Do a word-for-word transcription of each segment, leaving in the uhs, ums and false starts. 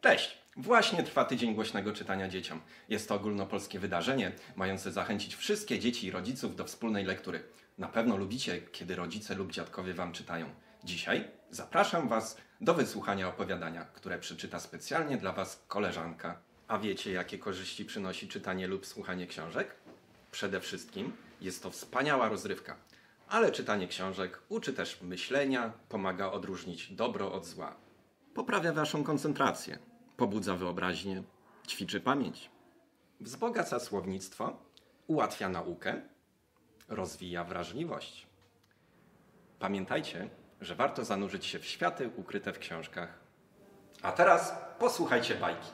Cześć! Właśnie trwa tydzień głośnego czytania dzieciom. Jest to ogólnopolskie wydarzenie, mające zachęcić wszystkie dzieci i rodziców do wspólnej lektury. Na pewno lubicie, kiedy rodzice lub dziadkowie wam czytają. Dzisiaj zapraszam was do wysłuchania opowiadania, które przeczyta specjalnie dla was koleżanka. A wiecie, jakie korzyści przynosi czytanie lub słuchanie książek? Przede wszystkim jest to wspaniała rozrywka. Ale czytanie książek uczy też myślenia, pomaga odróżnić dobro od zła. Poprawia waszą koncentrację, pobudza wyobraźnię, ćwiczy pamięć. Wzbogaca słownictwo, ułatwia naukę, rozwija wrażliwość. Pamiętajcie, że warto zanurzyć się w światy ukryte w książkach. A teraz posłuchajcie bajki.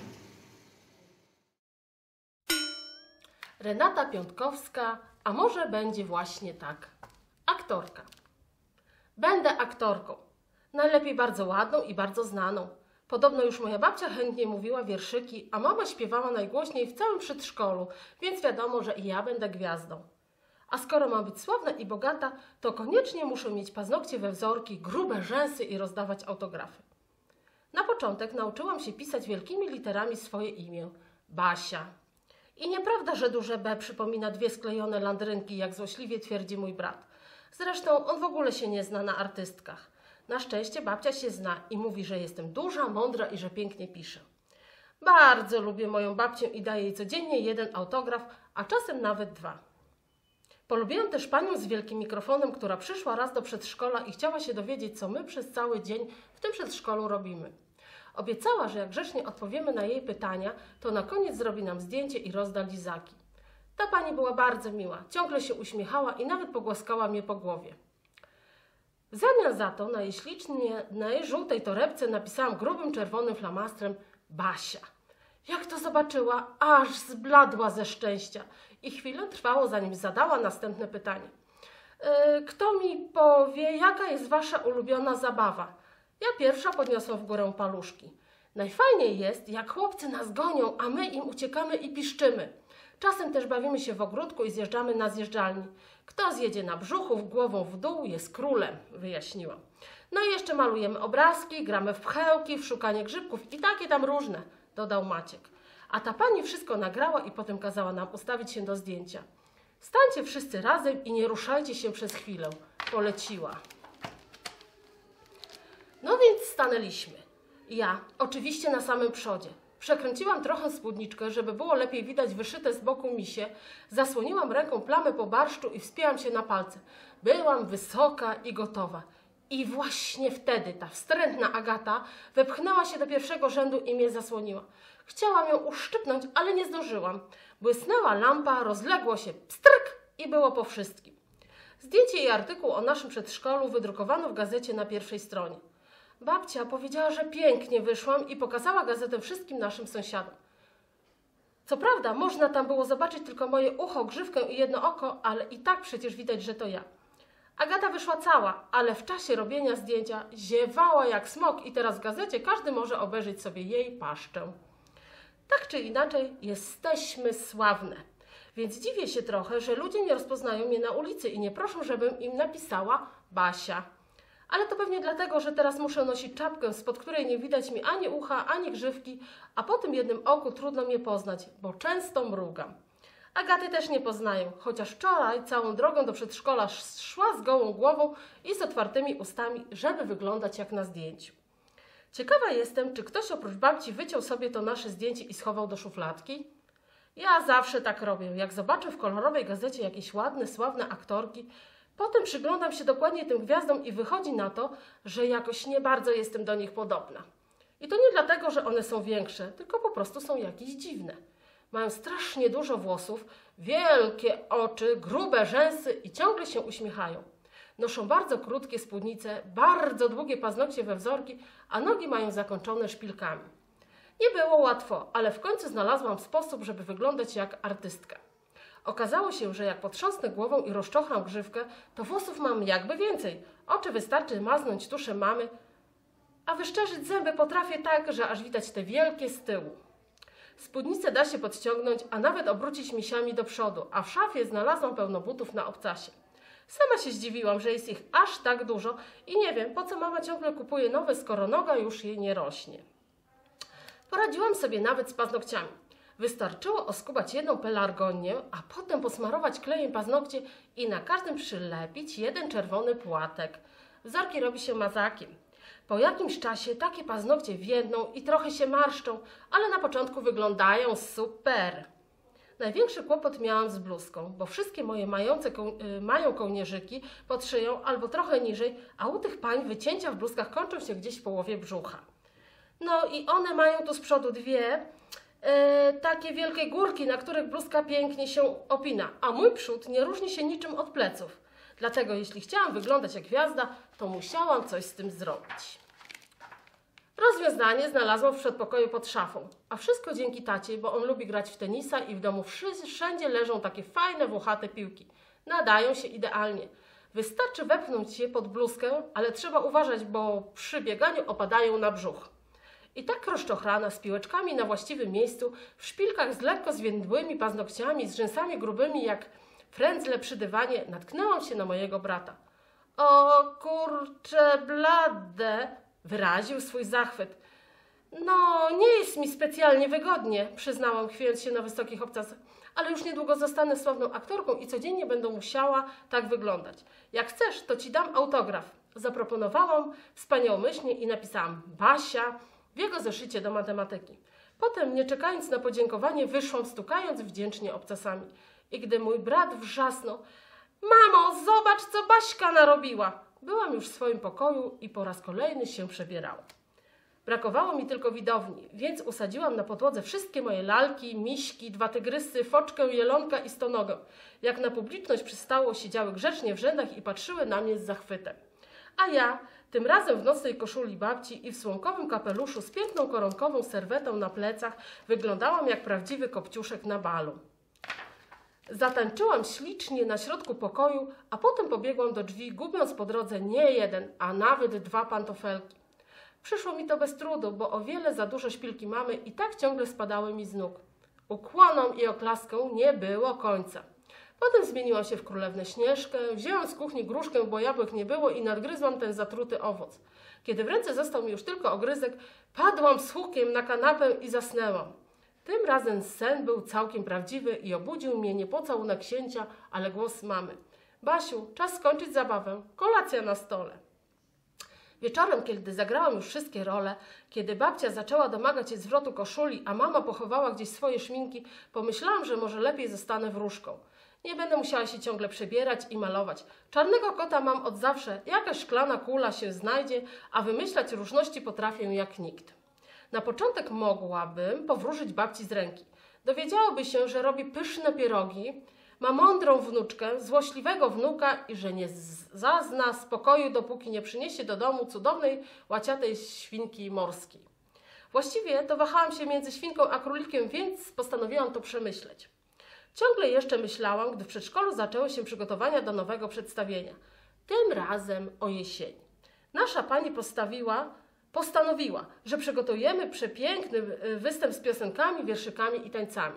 Renata Piątkowska, a może będzie właśnie tak. Aktorka. Będę aktorką. Najlepiej bardzo ładną i bardzo znaną. Podobno już moja babcia chętnie mówiła wierszyki, a mama śpiewała najgłośniej w całym przedszkolu, więc wiadomo, że i ja będę gwiazdą. A skoro mam być sławna i bogata, to koniecznie muszę mieć paznokcie we wzorki, grube rzęsy i rozdawać autografy. Na początek nauczyłam się pisać wielkimi literami swoje imię. Basia. I nieprawda, że duże B przypomina dwie sklejone landrynki, jak złośliwie twierdzi mój brat. Zresztą on w ogóle się nie zna na artystkach. Na szczęście babcia się zna i mówi, że jestem duża, mądra i że pięknie piszę. Bardzo lubię moją babcię i daję jej codziennie jeden autograf, a czasem nawet dwa. Polubiłam też panią z wielkim mikrofonem, która przyszła raz do przedszkola i chciała się dowiedzieć, co my przez cały dzień w tym przedszkolu robimy. Obiecała, że jak grzecznie odpowiemy na jej pytania, to na koniec zrobi nam zdjęcie i rozda lizaki. Ta pani była bardzo miła, ciągle się uśmiechała i nawet pogłaskała mnie po głowie. W zamian za to na jej ślicznie, na jej żółtej torebce napisałam grubym czerwonym flamastrem Basia. Jak to zobaczyła, aż zbladła ze szczęścia i chwilę trwało, zanim zadała następne pytanie. Yy, kto mi powie, jaka jest wasza ulubiona zabawa? Ja pierwsza podniosłam w górę paluszki. Najfajniej jest, jak chłopcy nas gonią, a my im uciekamy i piszczymy. Czasem też bawimy się w ogródku i zjeżdżamy na zjeżdżalni. Kto zjedzie na brzuchu, głową w dół, jest królem, wyjaśniłam. No i jeszcze malujemy obrazki, gramy w pchełki, w szukanie grzybków i takie tam różne, dodał Maciek. A ta pani wszystko nagrała i potem kazała nam ustawić się do zdjęcia. Stańcie wszyscy razem i nie ruszajcie się przez chwilę, poleciła. No więc stanęliśmy. Ja, oczywiście na samym przodzie. Przekręciłam trochę spódniczkę, żeby było lepiej widać wyszyte z boku misie, zasłoniłam ręką plamę po barszczu i wspięłam się na palce. Byłam wysoka i gotowa. I właśnie wtedy ta wstrętna Agata wepchnęła się do pierwszego rzędu i mnie zasłoniła. Chciałam ją uszczypnąć, ale nie zdążyłam. Błysnęła lampa, rozległo się pstryk i było po wszystkim. Zdjęcie i artykuł o naszym przedszkolu wydrukowano w gazecie na pierwszej stronie. Babcia powiedziała, że pięknie wyszłam i pokazała gazetę wszystkim naszym sąsiadom. Co prawda, można tam było zobaczyć tylko moje ucho, grzywkę i jedno oko, ale i tak przecież widać, że to ja. Agata wyszła cała, ale w czasie robienia zdjęcia ziewała jak smok i teraz w gazecie każdy może obejrzeć sobie jej paszczę. Tak czy inaczej, jesteśmy sławne. Więc dziwię się trochę, że ludzie nie rozpoznają mnie na ulicy i nie proszą, żebym im napisała Basia. Ale to pewnie dlatego, że teraz muszę nosić czapkę, spod której nie widać mi ani ucha, ani grzywki, a po tym jednym oku trudno mnie poznać, bo często mrugam. Agaty też nie poznają, chociaż wczoraj całą drogą do przedszkola szła z gołą głową i z otwartymi ustami, żeby wyglądać jak na zdjęciu. Ciekawa jestem, czy ktoś oprócz babci wyciął sobie to nasze zdjęcie i schował do szufladki? Ja zawsze tak robię, jak zobaczę w kolorowej gazecie jakieś ładne, sławne aktorki, potem przyglądam się dokładnie tym gwiazdom i wychodzi na to, że jakoś nie bardzo jestem do nich podobna. I to nie dlatego, że one są większe, tylko po prostu są jakieś dziwne. Mają strasznie dużo włosów, wielkie oczy, grube rzęsy i ciągle się uśmiechają. Noszą bardzo krótkie spódnice, bardzo długie paznokcie we wzorki, a nogi mają zakończone szpilkami. Nie było łatwo, ale w końcu znalazłam sposób, żeby wyglądać jak artystka. Okazało się, że jak potrząsnę głową i rozczochram grzywkę, to włosów mam jakby więcej. Oczy wystarczy maznąć tuszem mamy, a wyszczerzyć zęby potrafię tak, że aż widać te wielkie z tyłu. Spódnicę da się podciągnąć, a nawet obrócić misiami do przodu, a w szafie znalazłam pełno butów na obcasie. Sama się zdziwiłam, że jest ich aż tak dużo i nie wiem, po co mama ciągle kupuje nowe, skoro noga już jej nie rośnie. Poradziłam sobie nawet z paznokciami. Wystarczyło oskubać jedną pelargonię, a potem posmarować klejem paznokcie i na każdym przylepić jeden czerwony płatek. Wzorki robi się mazakiem. Po jakimś czasie takie paznokcie więdną i trochę się marszczą, ale na początku wyglądają super. Największy kłopot miałam z bluzką, bo wszystkie moje mające koł y, mają kołnierzyki pod szyją albo trochę niżej, a u tych pań wycięcia w bluzkach kończą się gdzieś w połowie brzucha. No i one mają tu z przodu dwie e, takie wielkie górki, na których bluzka pięknie się opina, a mój przód nie różni się niczym od pleców. Dlatego jeśli chciałam wyglądać jak gwiazda, to musiałam coś z tym zrobić. Rozwiązanie znalazłam w przedpokoju pod szafą, a wszystko dzięki tacie, bo on lubi grać w tenisa i w domu wszędzie leżą takie fajne, włochate piłki. Nadają się idealnie. Wystarczy wepchnąć je pod bluzkę, ale trzeba uważać, bo przy bieganiu opadają na brzuch. I tak rozczochrana, z piłeczkami na właściwym miejscu, w szpilkach z lekko zwiędłymi paznokciami, z rzęsami grubymi jak frędzle przy dywanie, natknęłam się na mojego brata. O kurcze blade, wyraził swój zachwyt. No, nie jest mi specjalnie wygodnie, przyznałam, chwiejąc się na wysokich obcasach, ale już niedługo zostanę sławną aktorką i codziennie będę musiała tak wyglądać. Jak chcesz, to ci dam autograf. Zaproponowałam wspaniałomyślnie i napisałam Basia w jego zeszycie do matematyki. Potem, nie czekając na podziękowanie, wyszłam, stukając wdzięcznie obcasami. I gdy mój brat wrzasnął: mamo, zobacz, co Baśka narobiła! Byłam już w swoim pokoju i po raz kolejny się przebierałam. Brakowało mi tylko widowni, więc usadziłam na podłodze wszystkie moje lalki, miśki, dwa tygrysy, foczkę, jelonka i stonogę. Jak na publiczność przystało, siedziały grzecznie w rzędach i patrzyły na mnie z zachwytem. A ja, tym razem w nocnej koszuli babci i w słomkowym kapeluszu z piękną koronkową serwetą na plecach, wyglądałam jak prawdziwy kopciuszek na balu. Zatańczyłam ślicznie na środku pokoju, a potem pobiegłam do drzwi, gubiąc po drodze nie jeden, a nawet dwa pantofelki. Przyszło mi to bez trudu, bo o wiele za dużo szpilki mamy i tak ciągle spadały mi z nóg. Ukłonom i oklaskom nie było końca. Potem zmieniłam się w królewnę Śnieżkę, wzięłam z kuchni gruszkę, bo jabłek nie było i nadgryzłam ten zatruty owoc. Kiedy w ręce został mi już tylko ogryzek, padłam z hukiem na kanapę i zasnęłam. Tym razem sen był całkiem prawdziwy i obudził mnie nie pocałunek księcia, ale głos mamy. Basiu, czas skończyć zabawę, kolacja na stole. Wieczorem, kiedy zagrałam już wszystkie role, kiedy babcia zaczęła domagać się zwrotu koszuli, a mama pochowała gdzieś swoje szminki, pomyślałam, że może lepiej zostanę wróżką. Nie będę musiała się ciągle przebierać i malować. Czarnego kota mam od zawsze, jakaś szklana kula się znajdzie, a wymyślać różności potrafię jak nikt. Na początek mogłabym powróżyć babci z ręki. Dowiedziałoby się, że robi pyszne pierogi, ma mądrą wnuczkę, złośliwego wnuka i że nie zazna spokoju, dopóki nie przyniesie do domu cudownej, łaciatej świnki morskiej. Właściwie to wahałam się między świnką a królikiem, więc postanowiłam to przemyśleć. Ciągle jeszcze myślałam, gdy w przedszkolu zaczęły się przygotowania do nowego przedstawienia. Tym razem o jesieni. Nasza pani postawiła, postanowiła, że przygotujemy przepiękny występ z piosenkami, wierszykami i tańcami.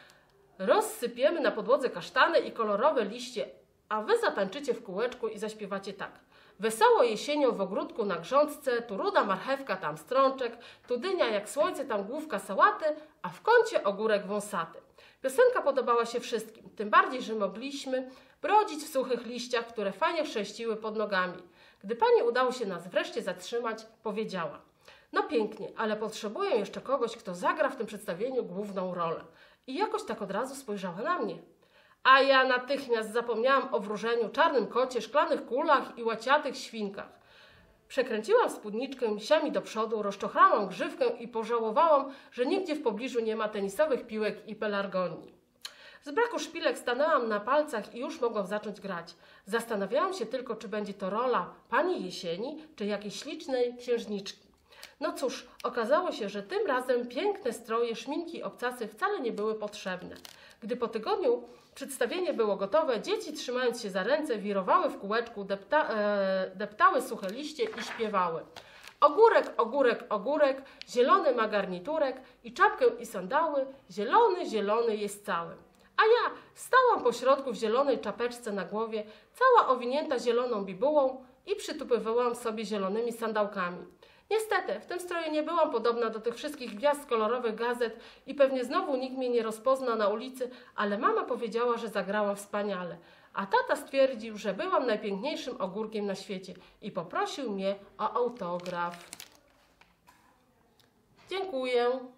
Rozsypiemy na podłodze kasztany i kolorowe liście, a wy zatańczycie w kółeczku i zaśpiewacie tak. Wesoło jesienią w ogródku na grządce, tu ruda marchewka, tam strączek, tu dynia jak słońce, tam główka sałaty, a w kącie ogórek wąsaty. Piosenka podobała się wszystkim, tym bardziej, że mogliśmy brodzić w suchych liściach, które fajnie chrzęściły pod nogami. Gdy pani udało się nas wreszcie zatrzymać, powiedziała: no pięknie, ale potrzebuję jeszcze kogoś, kto zagra w tym przedstawieniu główną rolę. I jakoś tak od razu spojrzała na mnie. A ja natychmiast zapomniałam o wróżeniu, czarnym kocie, szklanych kulach i łaciatych świnkach. Przekręciłam spódniczkę misiami do przodu, rozczochrałam grzywkę i pożałowałam, że nigdzie w pobliżu nie ma tenisowych piłek i pelargonii. Z braku szpilek stanęłam na palcach i już mogłam zacząć grać. Zastanawiałam się tylko, czy będzie to rola pani Jesieni, czy jakiejś ślicznej księżniczki. No cóż, okazało się, że tym razem piękne stroje, szminki i obcasy wcale nie były potrzebne. Gdy po tygodniu przedstawienie było gotowe, dzieci trzymając się za ręce wirowały w kółeczku, depta, e, deptały suche liście i śpiewały. Ogórek, ogórek, ogórek, zielony ma garniturek i czapkę i sandały, zielony, zielony jest cały. A ja stałam pośrodku w zielonej czapeczce na głowie, cała owinięta zieloną bibułą i przytupywałam sobie zielonymi sandałkami. Niestety, w tym stroju nie byłam podobna do tych wszystkich gwiazd kolorowych gazet i pewnie znowu nikt mnie nie rozpozna na ulicy, ale mama powiedziała, że zagrałam wspaniale. A tata stwierdził, że byłam najpiękniejszym ogórkiem na świecie i poprosił mnie o autograf. Dziękuję.